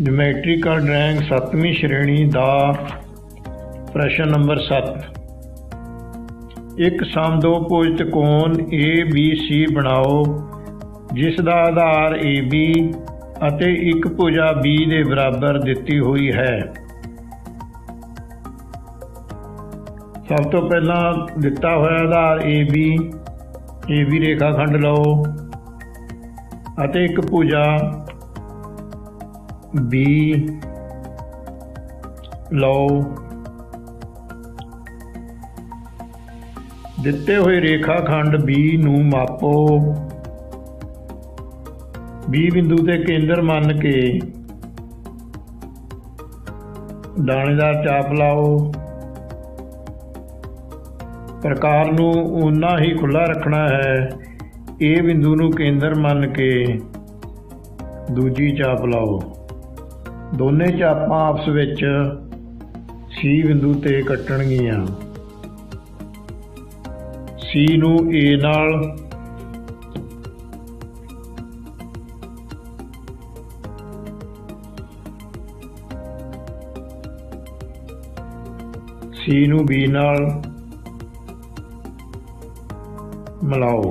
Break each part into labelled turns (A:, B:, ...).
A: Geometrical drawing 7ਵੀਂ ਸ਼੍ਰੇਣੀ ਦਾ ਪ੍ਰਸ਼ਨ number 7। ਇੱਕ ਸਮਦੋਭੁਜ ਤਿਕੋਣ ABC ਬਣਾਓ ਜਿਸ ਦਾ ਆਧਾਰ AB ਅਤੇ ਇੱਕ ਭੁਜਾ B ਦੇ ਬਰਾਬਰ ਦਿੱਤੀ ਹੋਈ ਹੈ। ਸਭ ਤੋਂ ਪਹਿਲਾਂ ਦਿੱਤਾ ਹੋਇਆ ਆਧਾਰ AB ਰੇਖਾਖੰਡ ਲਓ ਅਤੇ ਇੱਕ ਭੁਜਾ B ਲਓ। ਦਿੱਤੇ ਹੋਏ ਰੇਖਾਖੰਡ B ਨੂੰ ਮਾਪੋ। B ਬਿੰਦੂ ਤੇ ਕੇਂਦਰ ਮੰਨ ਕੇ ਦਾਣੇਦਾਰ ਚਾਪ ਲਾਓ। ਪ੍ਰਕਾਰ ਨੂੰ ਓਨਾ ਹੀ ਖੁੱਲ੍ਹਾ ਰੱਖਣਾ ਹੈ। A ਬਿੰਦੂ ਨੂੰ ਕੇਂਦਰ ਮੰਨ ਕੇ ਦੂਜੀ ਚਾਪ ਲਾਓ। ਦੋਨੇ ਚਾਪਾਂ ਆਪਸ ਵਿੱਚ C ਬਿੰਦੂ ਤੇ ਕੱਟਣਗੀਆਂ। C ਨੂੰ A ਨਾਲ C ਨੂੰ B ਨਾਲ ਮਿਲਾਓ।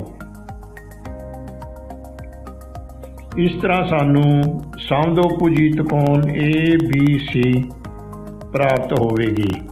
A: ਇਸ ਤਰ੍ਹਾਂ ਸਾਨੂੰ ਸਮਦੋਭੁਜੀ ਤਿਕੋਣ ABC ਪ੍ਰਾਪਤ ਹੋਵੇਗੀ।